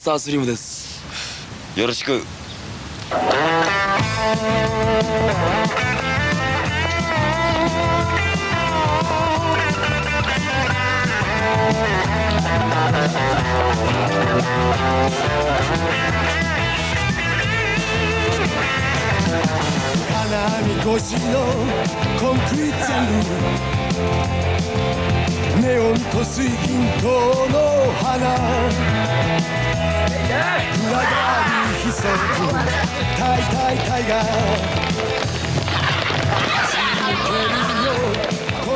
タースリムです。 よろしく。 花見越しのコンクリートジャングル、ネオンと水銀灯の花、裏側に潜むタイタイタイガー、続けるよ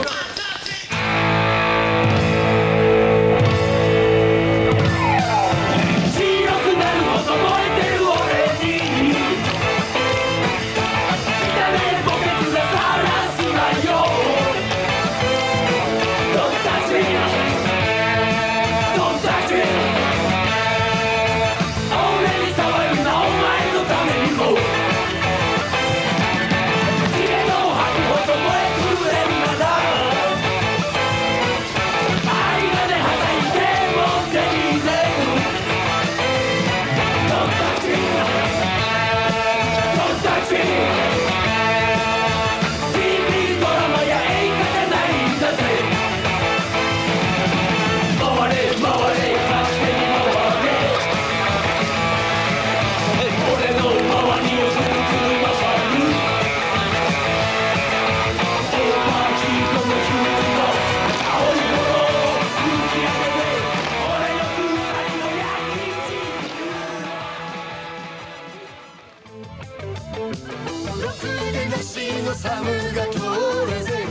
サムが通るぜ、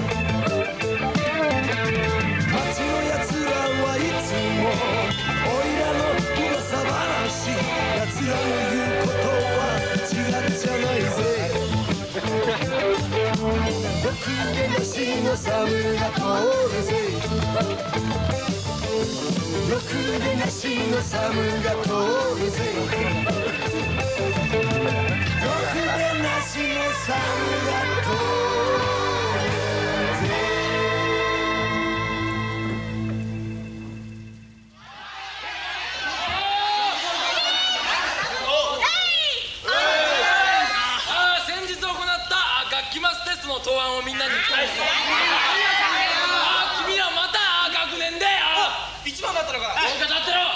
街のやつらはいつもおいらの噂話、やつらの言うことは違っちゃないぜ。ろくでなしのサムが通るぜ、ろくでなしのサムが通るぜ、ろくでなしのサムが通るぜ。 先日行った楽器マステストの答案をみんなに聞きたいです。君らまた学年で一番だったのか。 そうか、だってろ。